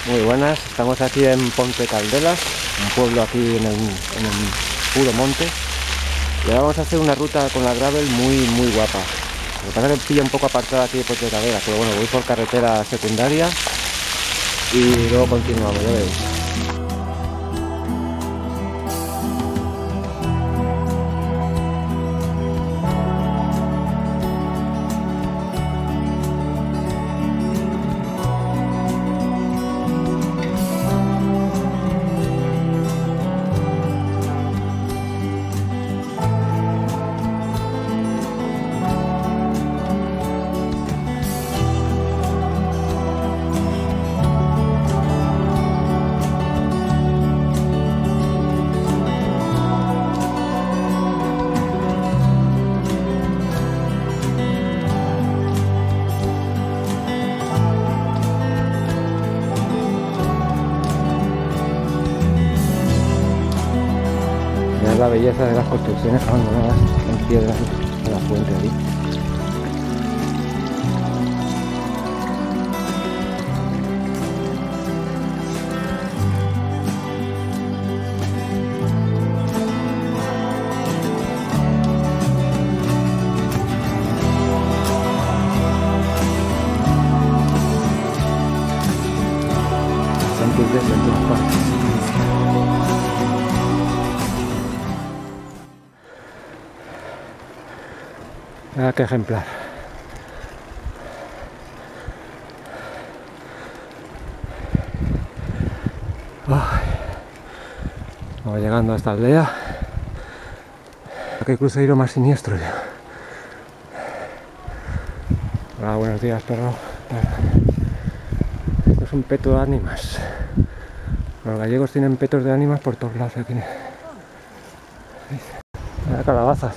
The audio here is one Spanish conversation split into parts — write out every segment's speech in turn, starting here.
Muy buenas, estamos aquí en Ponte Caldelas, un pueblo aquí en el puro monte. Y ahora vamos a hacer una ruta con la gravel muy guapa. Lo que pasa es que pilla un poco apartada aquí de Ponte Caldelas, pero bueno, voy por carretera secundaria y luego continuamos, ya veis. La belleza de las construcciones abandonadas en piedra de la fuente ahí. Santos de todas partes. Ah, qué ejemplar. Vamos llegando a esta aldea. Qué cruceiro más siniestro, tío. Hola, buenos días, perro. Esto es un peto de ánimas. Los gallegos tienen petos de ánimas por todos lados aquí. Mira, calabazas.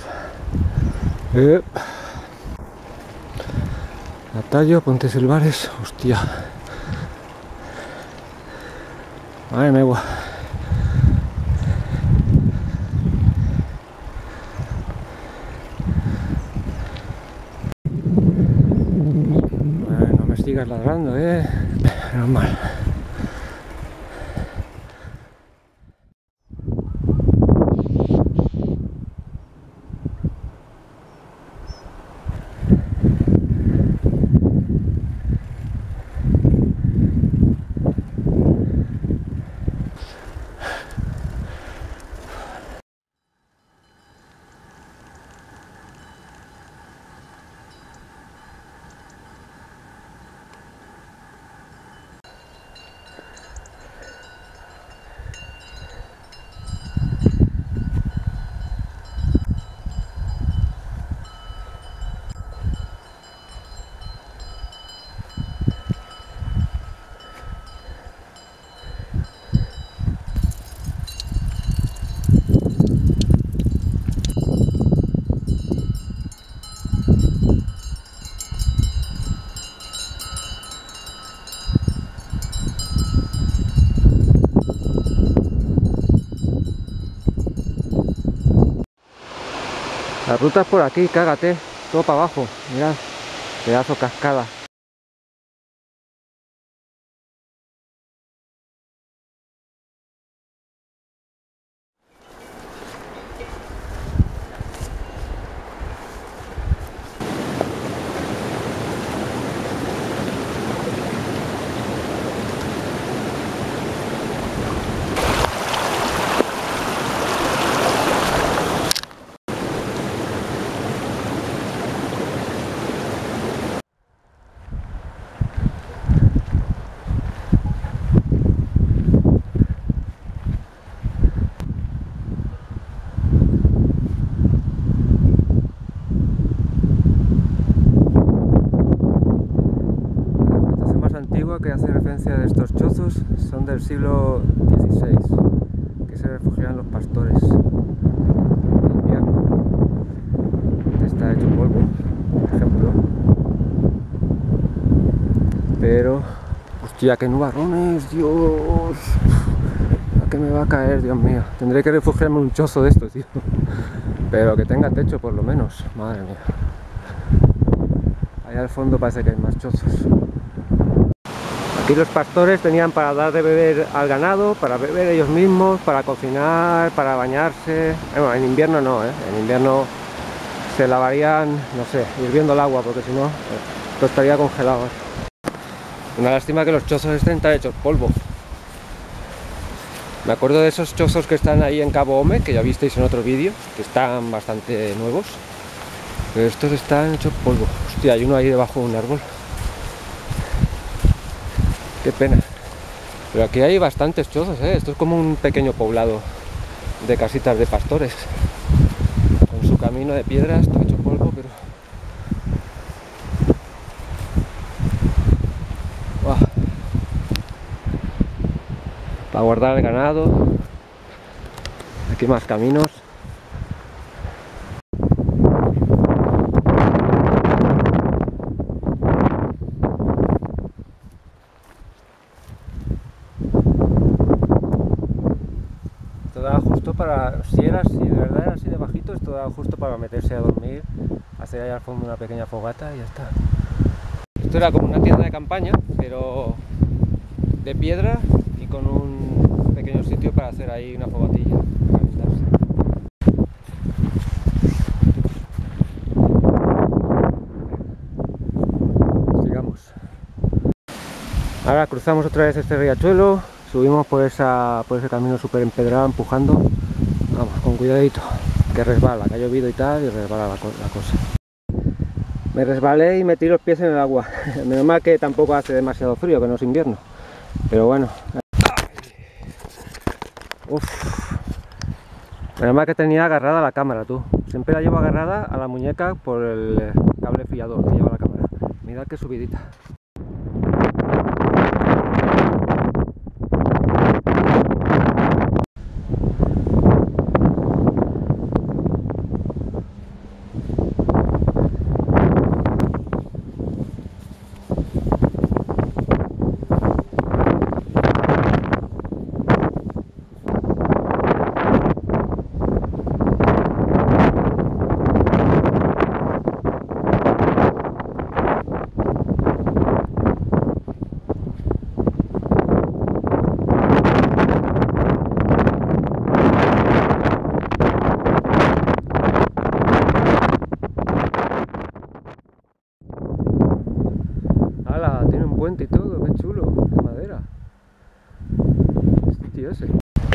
Atallo, Ponte Silvares, hostia. Madre mía. Bueno, no me sigas ladrando, menos mal. La ruta es por aquí, cágate, todo para abajo, mirad, pedazo cascada. Que hace referencia de estos chozos son del siglo XVI, que se refugiaban los pastores en invierno. Está hecho polvo, por ejemplo, pero hostia, qué nubarrones, Dios, ¿a qué me va a caer, Dios mío? Tendré que refugiarme en un chozo de estos, tío, pero que tenga techo por lo menos, madre mía. Allá al fondo parece que hay más chozos. Y los pastores tenían para dar de beber al ganado, para beber ellos mismos, para cocinar, para bañarse. Bueno, en invierno no, en invierno se lavarían, no sé, hirviendo el agua, porque si no, esto estaría congelado. Una lástima que los chozos estén tan hechos polvo. Me acuerdo de esos chozos que están ahí en Cabo Ome, que ya visteis en otro vídeo, que están bastante nuevos. Pero estos están hechos polvo. Hostia, hay uno ahí debajo de un árbol. Qué pena. Pero aquí hay bastantes chozos, Esto es como un pequeño poblado de casitas de pastores. Con su camino de piedras, todo hecho polvo, pero... ¡Buah! Para guardar el ganado. Aquí más caminos. Esto da justo para, si de verdad era así de bajito, esto da justo para meterse a dormir, hacer ahí al fondo una pequeña fogata y ya está. Esto era como una tienda de campaña, pero de piedra y con un pequeño sitio para hacer ahí una fogatilla, para calentarse. Sigamos. Ahora cruzamos otra vez este riachuelo. Subimos por ese camino súper empedrado, empujando. Vamos, con cuidadito, que resbala, que ha llovido y tal, y resbala la cosa. Me resbalé y metí los pies en el agua. Menos mal que tampoco hace demasiado frío, que no es invierno. Pero bueno. Uf. Menos mal que tenía agarrada la cámara, tú. Siempre la llevo agarrada a la muñeca por el cable fiador que lleva la cámara. Mirad qué subidita. Tiene un puente y todo, qué chulo, de madera. Este tío ese.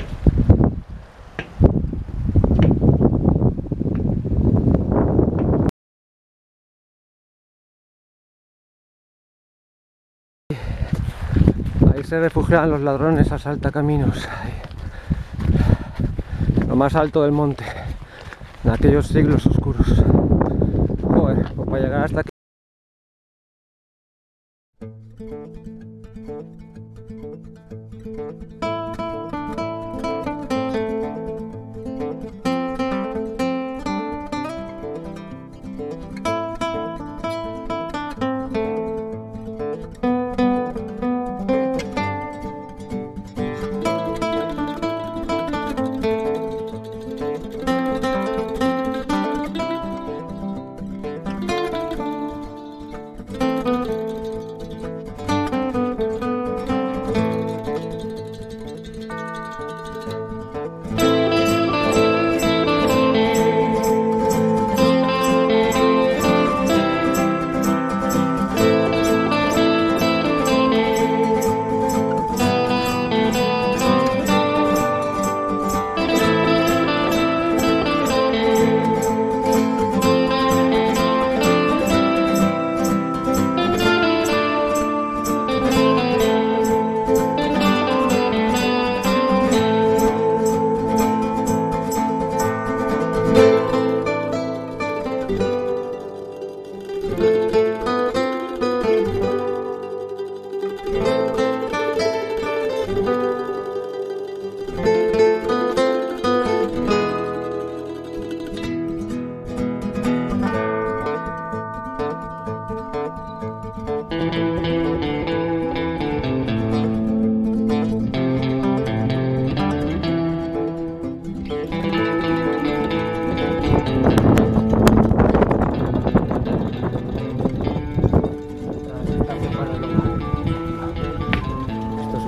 Ahí se refugian los ladrones asaltacaminos. Lo más alto del monte, en aquellos siglos oscuros. Joder, pues para llegar hasta aquí.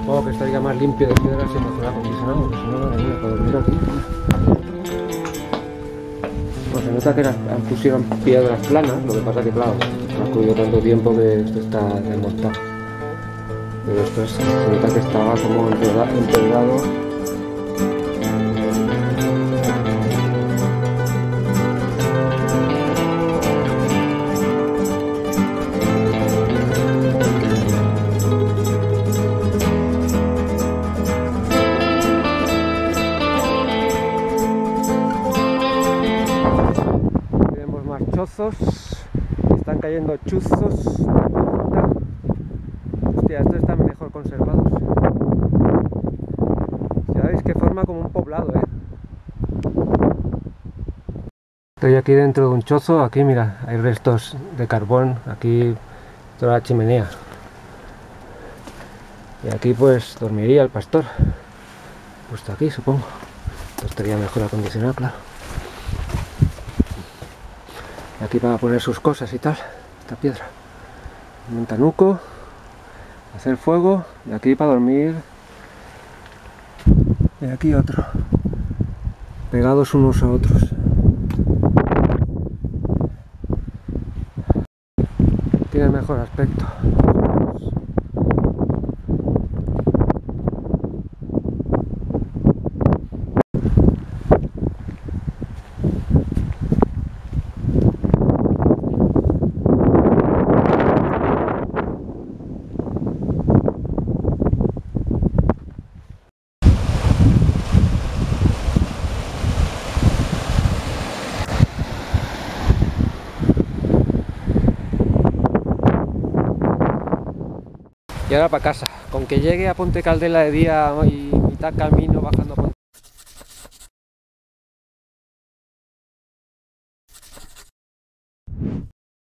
Supongo que estaría más limpio de piedras si no fuera acondicionado, porque si no, madre mía, para dormir aquí. Pues se nota que pusieron piedras planas, lo que pasa que claro, ha cogido tanto tiempo que esto está desmontado. Pero esto se nota que estaba como empedrado. Chozos, están cayendo chuzos de punta. Hostia, estos están mejor conservados. Ya veis que forma como un poblado, Estoy aquí dentro de un chozo. Aquí mira, hay restos de carbón, aquí toda la chimenea, y aquí pues dormiría el pastor, puesto aquí supongo. Esto estaría mejor acondicionado, claro. Y aquí para poner sus cosas y tal, esta piedra, un montanuco, hacer fuego, y aquí para dormir, y aquí otro, pegados unos a otros. Tiene mejor aspecto. Y ahora para casa, con que llegue a Ponte Caldela de día y mitad camino bajando a Ponte